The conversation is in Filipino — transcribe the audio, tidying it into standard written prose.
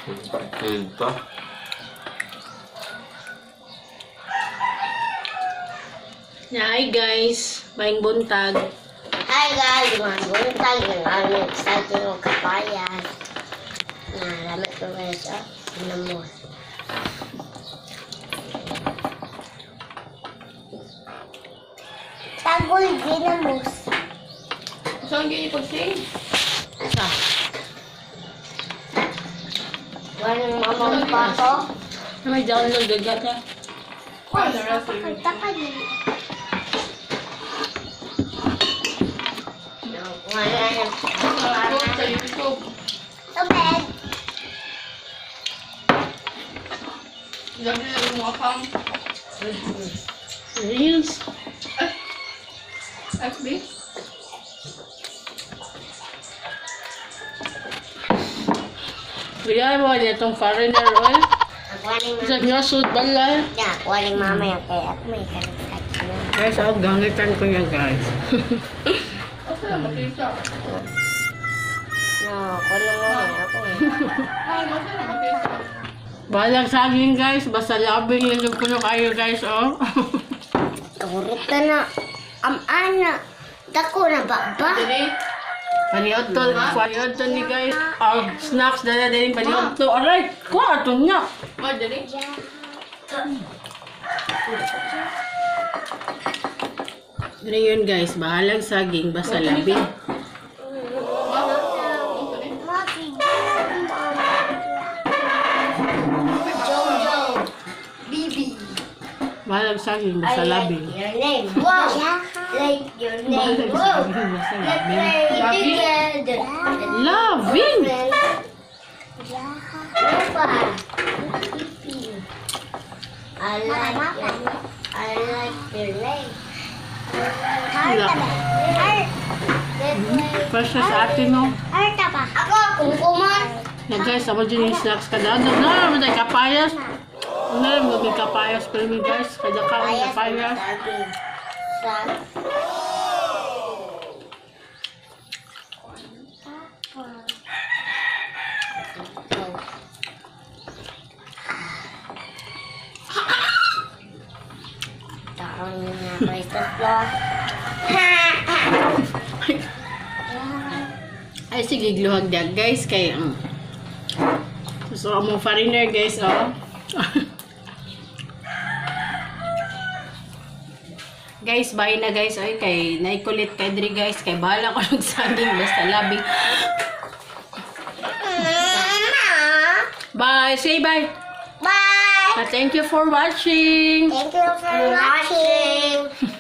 Ito. Hi guys, maing buntag. Hi guys, mga buntag, nagamit sa ating kapayan. Nagamit ko guys, sinamos. Tagol ginamos. Saan ganyan pag-sing? Sa. Walang mamang pato. May download agad ha. Uy, napakanta ka din. Upload sa YouTube. Tubig. Lagi yung mga account. Reels. FB. Kaya mo niya itong foreigner oil. Isa niya suit bala. Ya, waling mamaya kaya at may kalikat na. Guys, ako gangitan ko yan guys. Kasi na makita. No, kuno mo ako eh. Ay, kasi na makita. Balang saging guys, basta labing lang yung puno kayo guys, oh. Turot na. Ana. Dako na ba? Dili. Paniod to ni guys. Snacks dala din paniod to. Aray, kuha ato niya. Ma, dili. Ano yun guys, bahalang saging, basta labing. Jojo. Bibi. Bahalang saging, basta labing. Your name. Wow. Like your name. Wow. Basta Let's labing. play together. Labing! Papa. I like your name. Fresh na sa atin, no? Ako, kumkuman. Na guys, sama dyan yung snacks kada. Ano naman tayo kapayas? Ano naman maging kapayas pa rin guys? Kada kaon kapayas. Taon yung mga Christmas vlog. Ay, sige, gluhag dia guys. Kay, gusto ko mong foreigner guys, oh. Guys, bye na guys. Ay, kay naikulit kay Dri guys. Kay bahala ko ng saging. Basta labing. Bye. Say bye. Bye! Thank you for watching. Thank you for watching.